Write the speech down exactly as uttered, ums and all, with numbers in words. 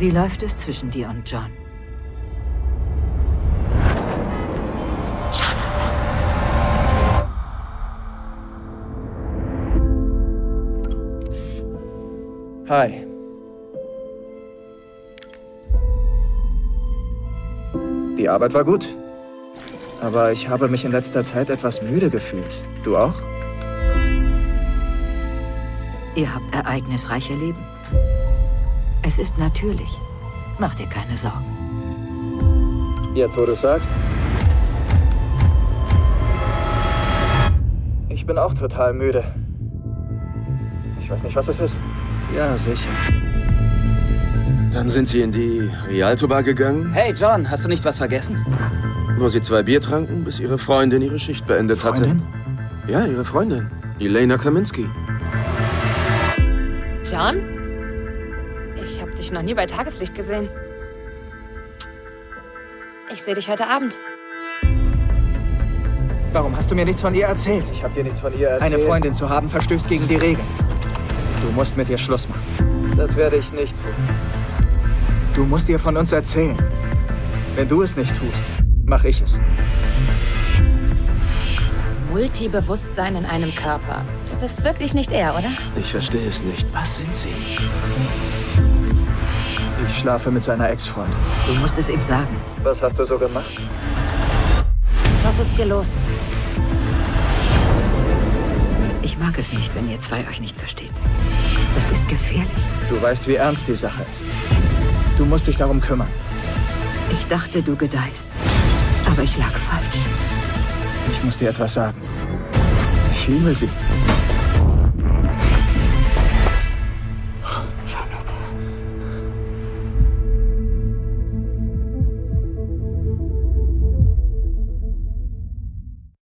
Wie läuft es zwischen dir und John? Jonathan. Hi. Die Arbeit war gut. Aber ich habe mich in letzter Zeit etwas müde gefühlt. Du auch? Ihr habt ereignisreiche Leben. Es ist natürlich. Mach dir keine Sorgen. Jetzt, wo du sagst. Ich bin auch total müde. Ich weiß nicht, was es ist. Ja, sicher. Dann sind Sie in die Rialto Bar gegangen, Hey John, hast du nicht was vergessen? wo Sie zwei Bier tranken, bis Ihre Freundin ihre Schicht beendet Freundin? hatte. Ja, Ihre Freundin. Elena Kaminski. John? Ich habe dich noch nie bei Tageslicht gesehen. Ich sehe dich heute Abend. Warum hast du mir nichts von ihr erzählt? Ich habe dir nichts von ihr erzählt. Eine Freundin zu haben, verstößt gegen die Regeln. Du musst mit ihr Schluss machen. Das werde ich nicht tun. Du musst ihr von uns erzählen. Wenn du es nicht tust, mach ich es. Multibewusstsein in einem Körper. Du bist wirklich nicht er, oder? Ich verstehe es nicht. Was sind Sie? Ich schlafe mit seiner Ex-Freundin. Du musst es ihm sagen. Was hast du so gemacht? Was ist hier los? Ich mag es nicht, wenn ihr zwei euch nicht versteht. Das ist gefährlich. Du weißt, wie ernst die Sache ist. Du musst dich darum kümmern. Ich dachte, du gedeihst. Aber ich lag falsch. Ich muss dir etwas sagen. Ich liebe sie.